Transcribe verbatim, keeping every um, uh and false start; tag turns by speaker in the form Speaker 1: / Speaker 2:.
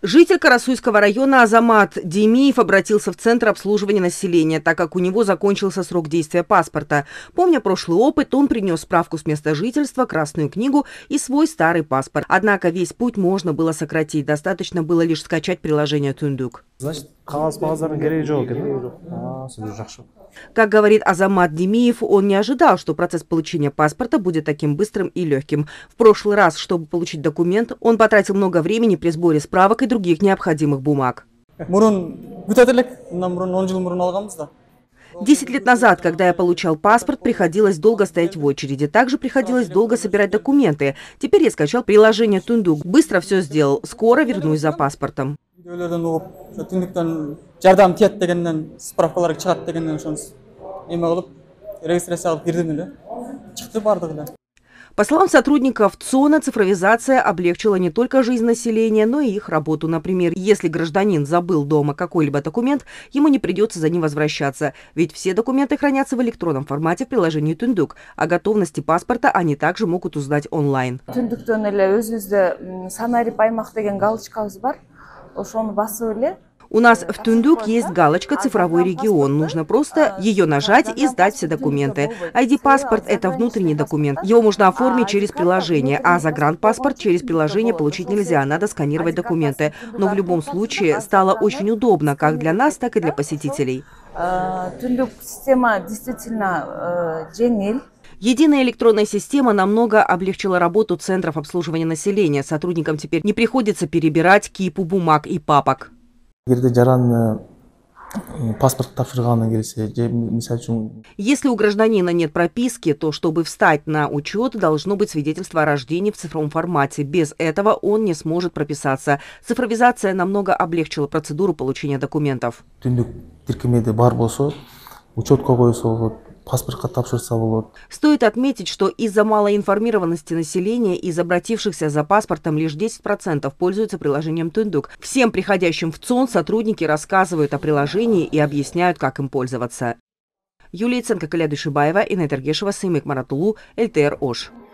Speaker 1: Житель Карасуйского района Азамат Демиев обратился в Центр обслуживания населения, так как у него закончился срок действия паспорта. Помня прошлый опыт, он принес справку с места жительства, Красную книгу и свой старый паспорт. Однако весь путь можно было сократить, достаточно было лишь скачать приложение Түндүк.
Speaker 2: Значит,
Speaker 1: Как говорит Азамат Демиев, он не ожидал, что процесс получения паспорта будет таким быстрым и легким. В прошлый раз, чтобы получить документ, он потратил много времени при сборе справок и других необходимых бумаг. Десять лет назад, когда я получал паспорт, приходилось долго стоять в очереди. Также приходилось долго собирать документы. Теперь я скачал приложение Түндүк. Быстро все сделал. Скоро вернусь за паспортом. По словам сотрудников ЦОНа, цифровизация облегчила не только жизнь населения, но и их работу. Например, если гражданин забыл дома какой-либо документ, ему не придется за ним возвращаться. Ведь все документы хранятся в электронном формате в приложении Түндүк. О готовности паспорта они также могут узнать онлайн. У нас в Түндүк есть галочка «Цифровой регион». Нужно просто ее нажать и сдать все документы. ай ди-паспорт – это внутренний документ. Его можно оформить через приложение, а загранпаспорт через приложение получить нельзя. Надо сканировать документы. Но в любом случае стало очень удобно как для нас, так и для посетителей.
Speaker 3: Түндүк система действительно жеңил.
Speaker 1: Единая электронная система намного облегчила работу центров обслуживания населения. Сотрудникам теперь не приходится перебирать кипу бумаг и папок. Если у гражданина нет прописки, то чтобы встать на учет, должно быть свидетельство о рождении в цифровом формате. Без этого он не сможет прописаться. Цифровизация намного облегчила процедуру получения документов. Стоит отметить, что из-за малой информированности населения из обратившихся за паспортом лишь десять процентов пользуются приложением Түндүк. Всем приходящим в ЦОН сотрудники рассказывают о приложении и объясняют, как им пользоваться. Юлия Ценко, Каля Душибаева, Инна Тергешева, Сымик Маратулу, эл тэ эр Ош.